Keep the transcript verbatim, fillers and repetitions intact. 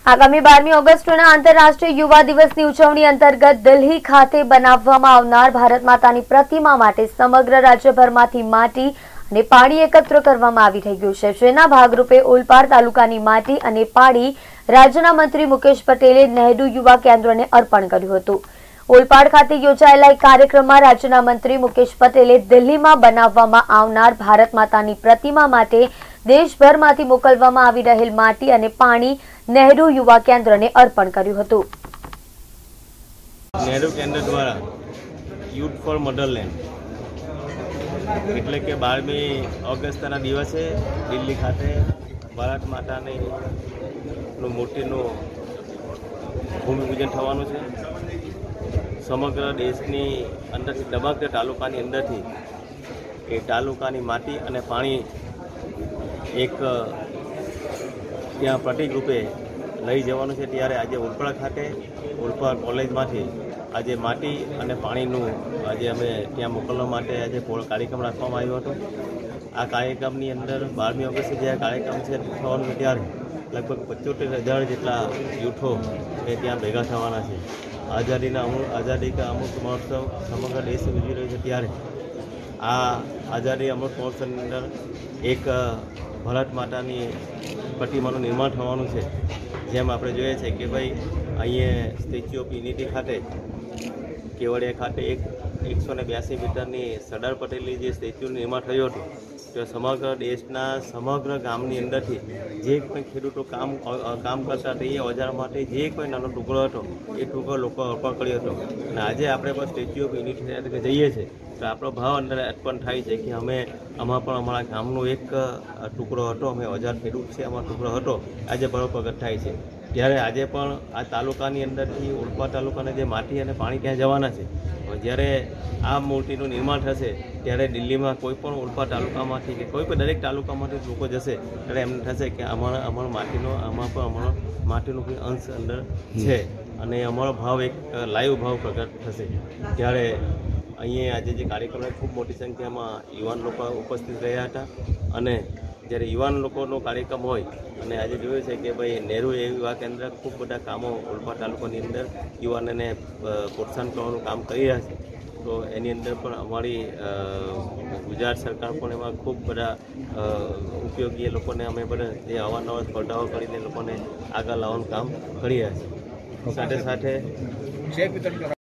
આગામી બારમી ઓગસ્ટના આંતરરાષ્ટ્રીય યુવા દિવસની ઉજવણી અંતર્ગત દિલ્હી ખાતે બનાવવામાં આવનાર ભારત માતાની પ્રતિમા માટે સમગ્ર રાજ્યભરમાંથી માટી અને પાણી એકત્ર કરવામાં આવી રહ્યું છે, જેના ભાગરૂપે ઓલપાડ તાલુકાની માટી અને પાણી રાજ્યના મંત્રી મુકેશ પટેલે નહેરુ યુવા કેન્દ્રને અર્પણ કર્યું હતું। ઓલપાડ ખાતે યોજાયેલા એક કાર્યક્રમમાં રાજ્યના મંત્રી મુકેશ પટેલે દિલ્હીમાં બનાવવામાં આવનાર ભારત માતાની પ્રતિમા માટે દેશભરમાંથી મોકલવામાં આવી રહેલ માટી અને પાણી નહેરુ યુવા કેન્દ્રને અર્પણ કર્યું હતું। નહેરુ કેન્દ્ર દ્વારા યુથ ફોર મધરલેન્ડ એટલે કે બારમી ઓગસ્ટના દિવસે દિલ્હી ખાતે ભારત માતાની મૂર્તિનું ભૂમિપૂજન થવાનું છે। સમગ્ર દેશની અંદરથી સમગ્ર તાલુકાની અંદરથી એ તાલુકાની માટી અને પાણી એક ત્યાં પ્રતિક રૂપે લઈ જવાનું છે। ત્યારે આજે ઓલપાડ ખાતે ઓલપાડ કોલેજમાંથી આજે માટી અને પાણીનું આજે અમે ત્યાં મોકલવા માટે આજે કાર્યક્રમ રાખવામાં આવ્યો હતો। આ કાર્યક્રમની અંદર બારમી ઓગસ્ટે જે કાર્યક્રમ છે થવાનો છે ત્યારે લગભગ પંચોતેર હજાર જેટલા યુથો એ ત્યાં ભેગા થવાના છે। આઝાદીના અમૃત આઝાદી કા અમૃત મહોત્સવ સમગ્ર દેશ ઉજવી રહ્યો છે, ત્યારે આ આઝાદી અમૃત મહોત્સવની અંદર એક ભારત માતાની પ્રતિમાનું નિર્માણ થવાનું છે। જેમ આપણે જોઈએ છે કે ભાઈ અહીંયા સ્ટેચ્યુ ઓફ યુનિટી ખાતે કેવડિયા ખાતે એક એકસો ને બ્યાસી મીટરની સરદાર પટેલની જે સ્ટેચ્યુનું નિર્માણ થયું હતું, તો સમગ્ર દેશના સમગ્ર ગામની અંદરથી જે કોઈ ખેડૂતો કામ કામ કરતા હતા એ ઓજાર માટે જે કોઈ નાનો ટુકડો હતો એ ટુકડો લોકો અર્પણ કર્યો હતો। અને આજે આપણે પણ સ્ટેચ્યુ ઓફ યુનિટી જઈએ છીએ તો આપણો ભાવ અંદર અર્પણ થાય છે કે અમે આમાં પણ અમારા ગામનો એક ટુકડો હતો, અમે ઓજાર ખેડૂત છે અમારો ટુકડો હતો, આજે ભાવ પ્રગટ થાય છે। ત્યારે આજે પણ આ તાલુકાની અંદરથી ઓલપાડ તાલુકાના જે માટી અને પાણી ત્યાં જવાના છે। જ્યારે આ મૂર્તિનું નિર્માણ થશે ત્યારે દિલ્હીમાં કોઈ પણ ઓલપાડ તાલુકામાંથી કે કોઈ પણ દરેક તાલુકામાંથી લોકો જશે ત્યારે એમને થશે કે અમારા અમારો માટીનો આમાં પણ અમારો માટીનો કોઈ અંશ અંદર છે અને અમારો ભાવ એક લાઈવ ભાવ પ્રગટ થશે। ત્યારે અહીંયા આજે જે કાર્યક્રમ ખૂબ મોટી સંખ્યામાં યુવાન લોકો ઉપસ્થિત રહ્યા હતા અને જ્યારે યુવાન લોકોનો કાર્યક્રમ હોય અને આજે જોયું છે કે ભાઈ નહેરુ યુવા કેન્દ્ર ખૂબ બધા કામો ઓલપાડ તાલુકાની અંદર યુવાનોને પ્રોત્સાહન કરવાનું કામ કરી રહ્યા છે, તો એની અંદર પણ અમારી ગુજરાત સરકાર પણ એમાં ખૂબ બધા ઉપયોગી એ લોકોને અમે બધા જે અવારનવાર સ્પર્ધાઓ કરીને લોકોને આગળ લાવવાનું કામ કરી રહ્યા છીએ। સાથે સાથે